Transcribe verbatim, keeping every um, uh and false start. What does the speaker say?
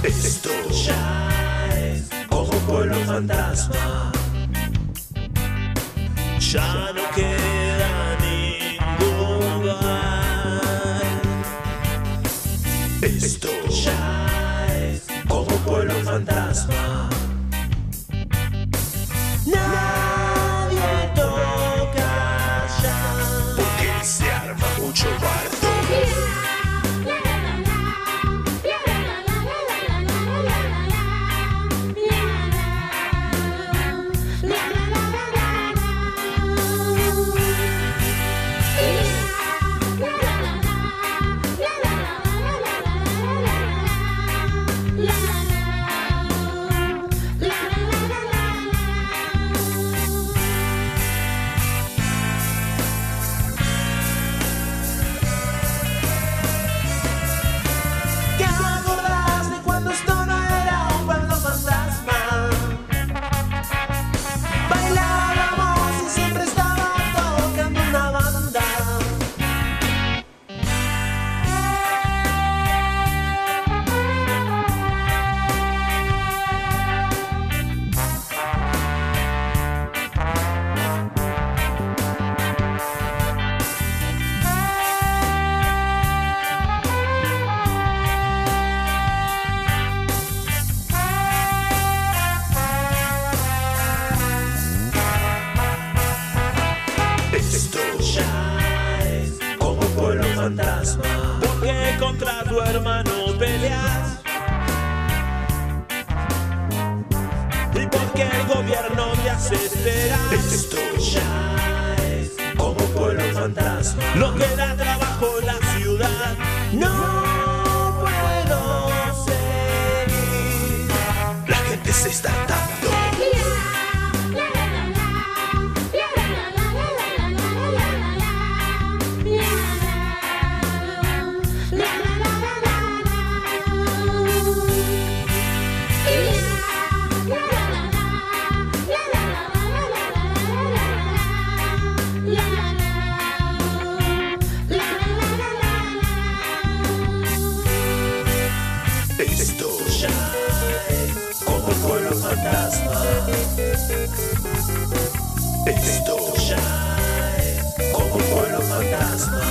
Esto ya es como un pueblo fantasma. Ya no queda ningún bar. Esto ya es como un pueblo fantasma. Nadie toca ya, porque se arma mucho bardo. Fantasma, porque contra tu hermano peleas y porque el gobierno te hace esperar. Esto ya es como un pueblo fantasma. Lo que da trabajo en la ciudad. No puedo seguir. La gente se está dando. Esto ya es como un pueblo fantasma. Esto ya es como un pueblo fantasma.